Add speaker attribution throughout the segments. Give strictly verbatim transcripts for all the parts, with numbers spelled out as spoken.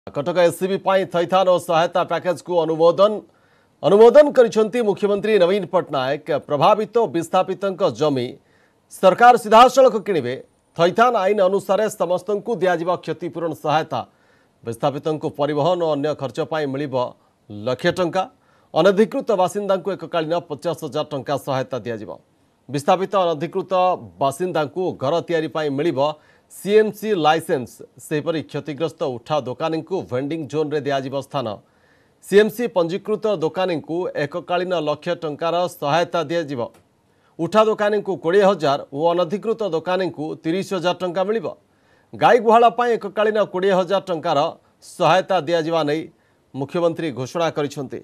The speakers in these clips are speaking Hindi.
Speaker 1: कटक एससीबी थैथान और सहायता पैकेज को अनुमोदन अनुमोदन करिसेंती मुख्यमंत्री नवीन पट्टनायक। प्रभावित विस्थापित जमी सरकार सीधासलख किणवे। थैथान आईन अनुसार समस्त को दिया क्षतिपूरण सहायता। विस्थापित परिवहन और अन्य खर्च पर मिल लक्षे टंका। अनधिकृत बासिंदा को एककालीन पचास हजार टंका सहायता दिया। विस्थापित अनधिकृत बासिंदा को घर तैयारी मिल सीएमसी लाइसेंस। सेपरी क्षतिग्रस्त उठा दोकानी को वेंडिंग जोन रे दिया स्थान। सीएमसी पंजीकृत दोकानी को एककालीन लक्ष टंकार सहायता दिया। उठा दोकानी को कोड़े हजार और अनधिकृत दोकानी को तीस हजार टंका मिल। गाई गुहाल एककालीन कोड़े हजार टंकार सहायता दिया नहीं मुख्यमंत्री घोषणा करिसेंती।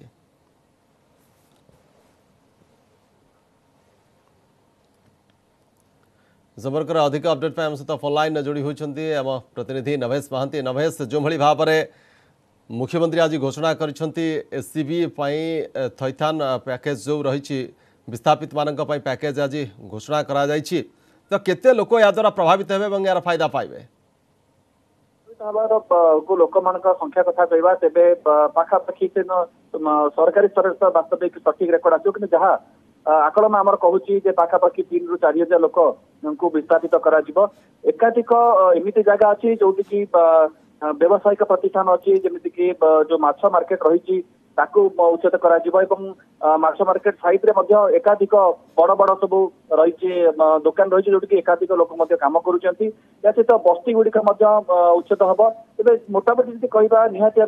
Speaker 1: संपर्क अधिक अपडेट पर आम सहित फोनलाइन जोड़ी होती आम प्रतिनिधि नभेश महांती। नभेश, जो भली भाव में मुख्यमंत्री आज घोषणा करिसेंती एससीबी थैथान पैकेज जो रही विस्थापित मानक पैकेज आज घोषणा करा जायछि, तो केते लोक या द्वारा प्रभावित हेबे और यार फायदा पाइबे?
Speaker 2: को लोक मान संख्या कथा कहवा तेरे पाखापाखि सरकारी स्तर वास्तविक सठिक रेकर्ड आसो कि जहाँ आकलन आमर कहूँ पाखापाखि तीन रु चार हजार लोक विस्थापित करा एकाधिक एमती जगह अच्छी जो व्यावसायिक प्रतिष्ठान अच्छी जमीक जो माछ मार्केट रही उच्छेद करा माछ मार्केट साइड रे एकाधिक बड़ बड़ सब रही दुकान रही जो एकाधिक लोक कम कर सहित बस्ती गुड़िक उच्छेद हम ए मोटामोटी कहवा निहाती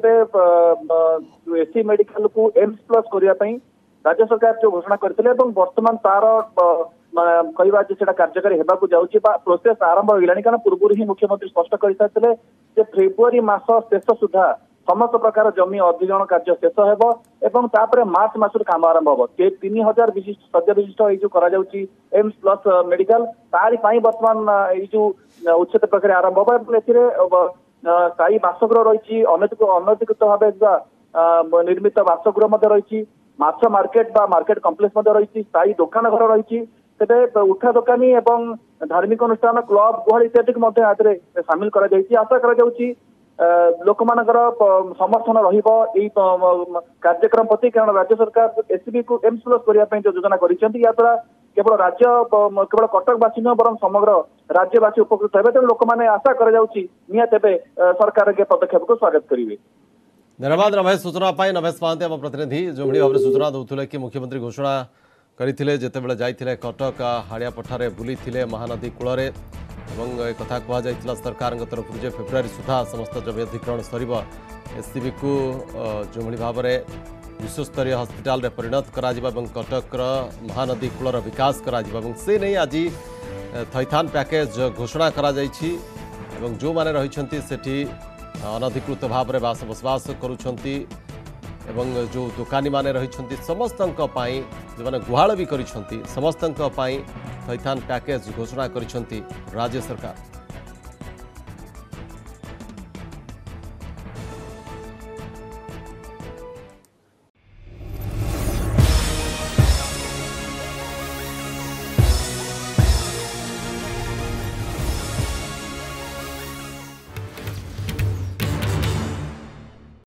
Speaker 2: भाव एससी मेडिकल को एम्स प्लस करने राज्य सरकार जो घोषणा करते बर्तमान तार कहवा कार्यकारी होगा जाऊँगी प्रोसेस आरंभ होगा कारण पूर्व ही मुख्यमंत्री स्पष्ट कर सारी फेब्रुआरी मास शेष सुधा समस्त प्रकार जमी अधिग्रहण कार्य शेष होपर मार्च मसर कम आरंभ हम तीन हजार विशिष्ट शଯ୍या विशिष्ट ये जो एम्स प्लस मेडिकल तारी बर्तमान ये उच्छेद प्रक्रिया आरंभ हम स्थायी बासगृह रही अनधिकृत भाव निर्मित बासगृह रही माछ मार्केट बा मार्केट कम्प्लेक्स रही स्थायी दुकान घर रही तेरे उठा दोकानी एवं धार्मिक अनुष्ठान क्लब गुहाल इत्यादि सामिल कर आशा कर लोक मानकर समर्थन रही कार्यक्रम प्रति कारण राज्य सरकार एससीबी को एम्स प्लस करने जो योजना कर द्वारा केवल राज्य केवल कटकवासी नुह बर समग्र राज्यवासी उपकृत हे तेणु लोक मैंने आशा कर सरकार के पदक्षेप को स्वागत करेंगे।
Speaker 1: धन्यवाद रमेश सूचना पाई। नभेश महांती आम प्रतिनिधि जो भाई भाव में सूचना दूसरे कि मुख्यमंत्री घोषणा करते जितेबाला जाते कटक हाड़िया पठारे बुली महानदी कूल एक कथा कहुला सरकार तरफ जे फेब्रुआरी सुधा समस्त जमी अधिग्रहण सर एससीबी को जो भाई भाव में विश्वस्तरीय हस्पिटाल परिणत करा कटक महानदी कूलर विकास करा से नहीं आज थैथान पैकेज घोषणा करा जो माने रही सेठी अनधिकृत भाव में बास बसवास करुछंती एवं जो दुकानी माने रही समस्त जो माने गुहाल भी करिछंती समस्त थैथान पैकेज घोषणा करिछंती राज्य सरकार।